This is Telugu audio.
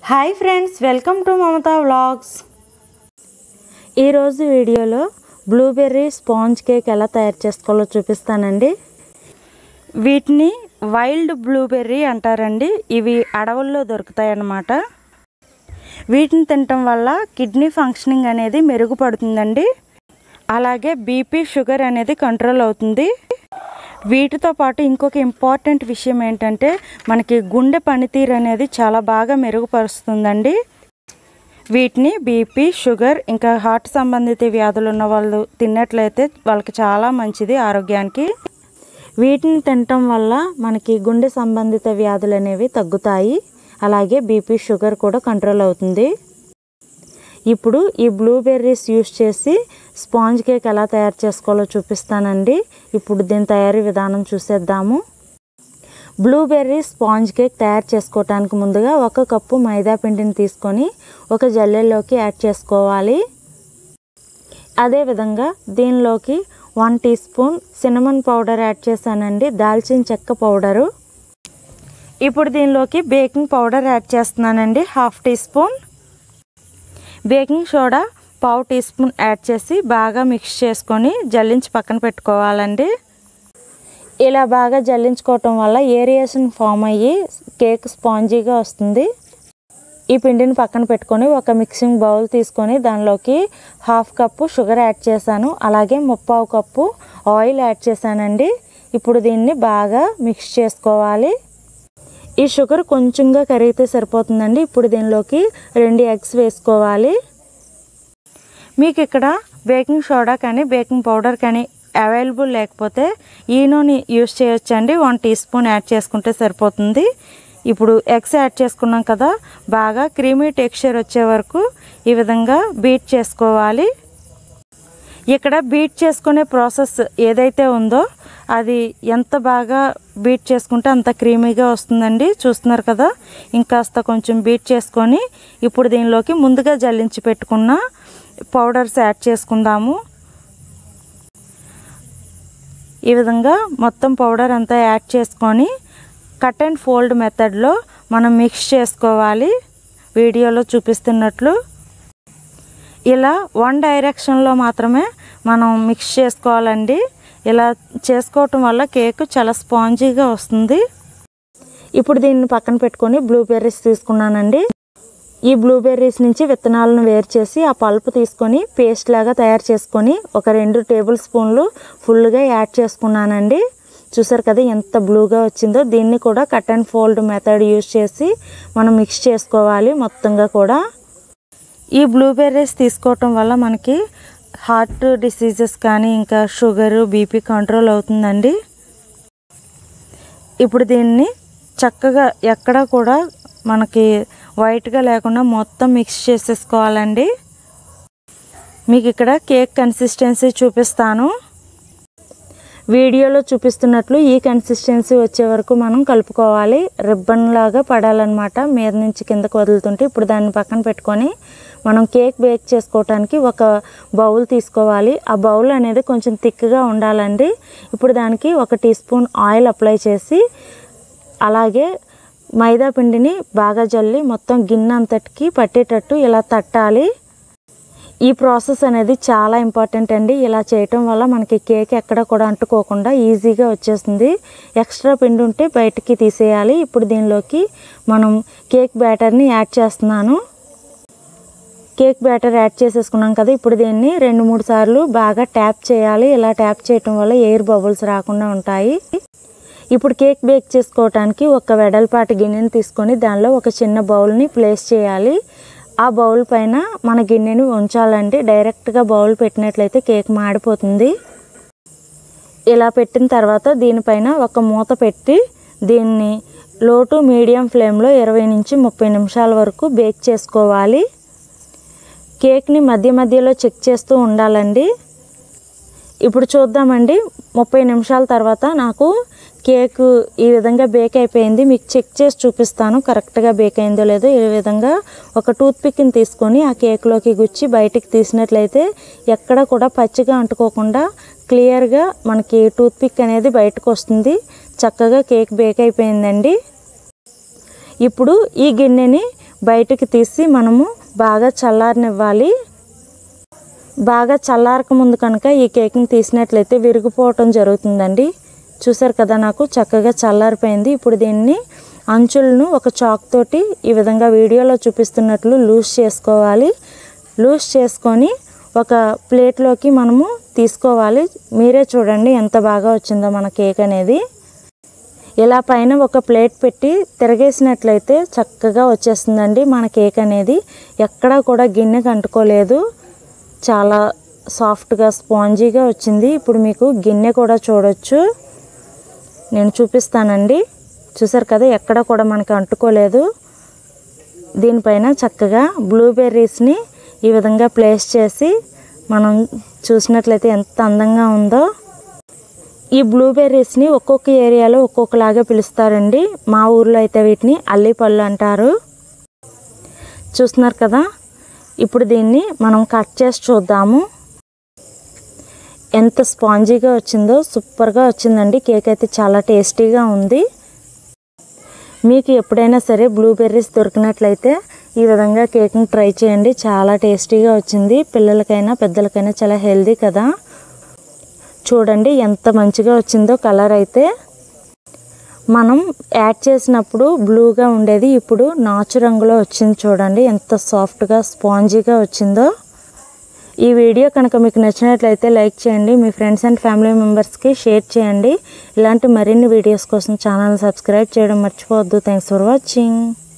Hi friends, welcome to Mamata vlogs. ఈరోజు వీడియోలో బ్లూబెర్రీ స్పాంజ్ కేక్ ఎలా తయారు చేసుకోవాలో చూపిస్తానండి. వీటిని వైల్డ్ బ్లూబెర్రీ అంటారండి. ఇవి అడవుల్లో దొరుకుతాయి అన్నమాట. వీటిని తినటం వల్ల కిడ్నీ ఫంక్షనింగ్ అనేది మెరుగుపడుతుందండి. అలాగే బీపీ, షుగర్ అనేది కంట్రోల్ అవుతుంది. వీటితో పాటు ఇంకొక ఇంపార్టెంట్ విషయం ఏంటంటే మనకి గుండె పనితీరు అనేది చాలా బాగా మెరుగుపరుస్తుందండి. వీటిని బీపీ, షుగర్ ఇంకా హార్ట్ సంబంధిత వ్యాధులు ఉన్న వాళ్ళు తిన్నట్లయితే వాళ్ళకి చాలా మంచిది ఆరోగ్యానికి. వీటిని తినటం వల్ల మనకి గుండె సంబంధిత వ్యాధులు అనేవి తగ్గుతాయి. అలాగే బీపీ, షుగర్ కూడా కంట్రోల్ అవుతుంది. ఇప్పుడు ఈ బ్లూబెర్రీస్ యూస్ చేసి స్పాంజ్ కేక్ ఎలా తయారు చేసుకోవాలో చూపిస్తానండి. ఇప్పుడు దీని తయారీ విధానం చూసేద్దాము. బ్లూబెర్రీ స్పాంజ్ కేక్ తయారు చేసుకోవటానికి ముందుగా 1 కప్పు మైదా పిండిని తీసుకొని ఒక జల్లెల్లోకి యాడ్ చేసుకోవాలి. అదేవిధంగా దీనిలోకి 1 teaspoon cinnamon powder add చేశానండి, దాల్చిన చెక్క పౌడరు. ఇప్పుడు దీనిలోకి బేకింగ్ పౌడర్ యాడ్ చేస్తున్నానండి, 1/2 teaspoon. Baking soda 1/4 teaspoon add చేసి బాగా మిక్స్ చేసుకొని జల్లించి పక్కన పెట్టుకోవాలండి. ఇలా బాగా జల్లించుకోవటం వల్ల ఏరియేషన్ ఫామ్ అయ్యి కేక్ స్పాంజీగా వస్తుంది. ఈ పిండిని పక్కన పెట్టుకొని ఒక మిక్సింగ్ బౌల్ తీసుకొని దానిలోకి 1/2 కప్పు షుగర్ యాడ్ చేశాను. అలాగే 3/4 కప్పు ఆయిల్ యాడ్ చేశానండి. ఇప్పుడు దీన్ని బాగా మిక్స్ చేసుకోవాలి. ఈ షుగర్ కొంచెంగా కరిగితే సరిపోతుందండి. ఇప్పుడు దీనిలోకి 2 ఎగ్స్ వేసుకోవాలి. మీకు ఇక్కడ బేకింగ్ సోడా కానీ బేకింగ్ పౌడర్ కానీ అవైలబుల్ లేకపోతే ఈనోని యూస్ చేయొచ్చండి. 1 టీ స్పూన్ యాడ్ చేసుకుంటే సరిపోతుంది. ఇప్పుడు ఎగ్స్ యాడ్ చేసుకున్నాం కదా, బాగా క్రీమీ టెక్స్చర్ వచ్చే వరకు ఈ విధంగా బీట్ చేసుకోవాలి. ఇక్కడ బీట్ చేసుకునే ప్రాసెస్ ఏదైతే ఉందో అది ఎంత బాగా బీట్ చేసుకుంటే అంత క్రీమీగా వస్తుందండి. చూస్తున్నారు కదా, ఇంకాస్త కొంచెం బీట్ చేసుకొని ఇప్పుడు దీనిలోకి ముందుగా జల్లించి పెట్టుకున్న పౌడర్స్ యాడ్ చేసుకుందాము. ఈ విధంగా మొత్తం పౌడర్ అంతా యాడ్ చేసుకొని కట్ అండ్ ఫోల్డ్ మెథడ్లో మనం మిక్స్ చేసుకోవాలి. వీడియోలో చూపిస్తున్నట్లు ఇలా 1 డైరెక్షన్లో మాత్రమే మనం మిక్స్ చేసుకోవాలండి. ఇలా చేసుకోవటం వల్ల కేక్ చాలా స్పాంజీగా వస్తుంది. ఇప్పుడు దీన్ని పక్కన పెట్టుకొని బ్లూబెర్రీస్ తీసుకున్నానండి. ఈ బ్లూబెర్రీస్ నుంచి విత్తనాలను వేరు చేసి ఆ పల్ప్ తీసుకొని పేస్ట్ లాగా తయారు చేసుకొని ఒక 2 టేబుల్ స్పూన్లు ఫుల్గా యాడ్ చేసుకున్నానండి. చూసారు కదా ఎంత బ్లూగా వచ్చిందో. దీన్ని కూడా cut and fold method use చేసి మనం మిక్స్ చేసుకోవాలి మొత్తంగా కూడా. ఈ బ్లూబెర్రీస్ తీసుకోవటం వల్ల మనకి హార్ట్ డిసీజెస్ కానీ ఇంకా షుగరు, బీపీ కంట్రోల్ అవుతుందండి. ఇప్పుడు దీన్ని చక్కగా ఎక్కడ కూడా మనకి వైట్గా లేకుండా మొత్తం మిక్స్ చేసేసుకోవాలండి. మీకు ఇక్కడ కేక్ కన్సిస్టెన్సీ చూపిస్తాను. వీడియోలో చూపిస్తున్నట్లు ఈ కన్సిస్టెన్సీ వచ్చే వరకు మనం కలుపుకోవాలి. రిబ్బన్ లాగా పడాలన్నమాట, మీద నుంచి కిందకు వదులుతుంటే. ఇప్పుడు దాన్ని పక్కన పెట్టుకొని మనం కేక్ బేక్ చేసుకోవటానికి ఒక బౌల్ తీసుకోవాలి. ఆ బౌల్ అనేది కొంచెం థిక్గా ఉండాలండి. ఇప్పుడు దానికి 1 టీ స్పూన్ ఆయిల్ అప్లై చేసి అలాగే మైదా పిండిని బాగా జల్లి మొత్తం గిన్నె అంతటికి పట్టేటట్టు ఇలా తట్టాలి. ఈ ప్రాసెస్ అనేది చాలా ఇంపార్టెంట్ అండి. ఇలా చేయటం వల్ల మనకి కేక్ ఎక్కడ కూడా అంటుకోకుండా ఈజీగా వచ్చేస్తుంది. ఎక్స్ట్రా పిండి ఉంటే బయటికి తీసేయాలి. ఇప్పుడు దీనిలోకి మనం కేక్ బ్యాటర్ని యాడ్ చేస్తున్నాను. కేక్ బ్యాటర్ యాడ్ చేసేసుకున్నాం కదా, ఇప్పుడు దీన్ని 2-3 సార్లు బాగా ట్యాప్ చేయాలి. ఇలా ట్యాప్ చేయటం వల్ల ఎయిర్ బబుల్స్ రాకుండా ఉంటాయి. ఇప్పుడు కేక్ బేక్ చేసుకోవటానికి ఒక వెడల్పాటి గిన్నెని తీసుకొని దానిలో ఒక చిన్న బౌల్ని ప్లేస్ చేయాలి. ఆ బౌల్ పైన మన గిన్నెని ఉంచాలండి. డైరెక్ట్గా బౌల్ పెట్టినట్లయితే కేక్ మాడిపోతుంది. ఇలా పెట్టిన తర్వాత దీనిపైన ఒక మూత పెట్టి దీన్ని లో టు మీడియం ఫ్లేమ్లో 20 నుంచి 30 నిమిషాల వరకు బేక్ చేసుకోవాలి. కేక్ని మధ్య మధ్యలో చెక్ చేస్తూ ఉండాలండి. ఇప్పుడు చూద్దామండి. 30 నిమిషాల తర్వాత నాకు కేక్ ఈ విధంగా బేక్ అయిపోయింది. మీకు చెక్ చేసి చూపిస్తాను కరెక్ట్గా బేక్ అయిందో లేదో. ఈ విధంగా ఒక టూత్ పిక్ని తీసుకొని ఆ కేక్లోకి గుచ్చి బయటికి తీసినట్లయితే ఎక్కడ కూడా పచ్చిగా అంటుకోకుండా క్లియర్గా మనకి టూత్ పిక్ అనేది బయటకు వస్తుంది. చక్కగా కేక్ బేక్ అయిపోయిందండి. ఇప్పుడు ఈ గిన్నెని బయటికి తీసి మనము బాగా చల్లారనివ్వాలి. బాగా చల్లారక ముందు కనుక ఈ కేక్ని తీసినట్లయితే విరిగిపోవటం జరుగుతుందండి. చూసారు కదా, నాకు చక్కగా చల్లారిపోయింది. ఇప్పుడు దీన్ని అంచులను ఒక చాక్ తోటి ఈ విధంగా వీడియోలో చూపిస్తున్నట్లు లూజ్ చేసుకోవాలి. లూజ్ చేసుకొని ఒక ప్లేట్లోకి మనము తీసుకోవాలి. మీరే చూడండి ఎంత బాగా వచ్చిందో మన కేక్ అనేది. ఇలా పైన ఒక ప్లేట్ పెట్టి తిరగేసినట్లయితే చక్కగా వచ్చేస్తుందండి మన కేక్ అనేది. ఎక్కడా కూడా గిన్నెకి అంటుకోలేదు, చాలా సాఫ్ట్గా స్పాంజీగా వచ్చింది. ఇప్పుడు మీకు గిన్నె కూడా చూడొచ్చు, నేను చూపిస్తానండి. చూసారు కదా, ఎక్కడ కూడా మనకి అంటుకోలేదు. దీనిపైన చక్కగా బ్లూబెర్రీస్ని ఈ విధంగా ప్లేస్ చేసి మనం చూసినట్లయితే ఎంత అందంగా ఉందో. ఈ బ్లూబెర్రీస్ని ఒక్కొక్క ఏరియాలో ఒక్కొక్కలాగా పిలుస్తారండి. మా ఊర్లో అయితే వీటిని అల్లిపళ్ళు అంటారు. చూస్తున్నారు కదా, ఇప్పుడు దీన్ని మనం కట్ చేసి చూద్దాము. ఎంత స్పాంజీగా వచ్చిందో, సూపర్గా వచ్చిందండి. కేక్ అయితే చాలా టేస్టీగా ఉంది. మీకు ఎప్పుడైనా సరే బ్లూబెర్రీస్ దొరికినట్లయితే ఈ విధంగా కేక్ని ట్రై చేయండి. చాలా టేస్టీగా వచ్చింది. పిల్లలకైనా పెద్దలకైనా చాలా హెల్దీ కదా. చూడండి ఎంత మంచిగా వచ్చిందో కలర్ అయితే. మనం యాడ్ చేసినప్పుడు బ్లూగా ఉండేది, ఇప్పుడు నాచు రంగులో వచ్చింది. చూడండి ఎంత సాఫ్ట్గా స్పాంజీగా వచ్చిందో. ఈ వీడియో కనుక మీకు నచ్చినట్లయితే లైక్ చేయండి, మీ ఫ్రెండ్స్ అండ్ ఫ్యామిలీ మెంబర్స్కి షేర్ చేయండి. ఇలాంటి మరిన్ని వీడియోస్ కోసం ఛానల్ సబ్స్క్రైబ్ చేయడం మర్చిపోవద్దు. Thanks for watching.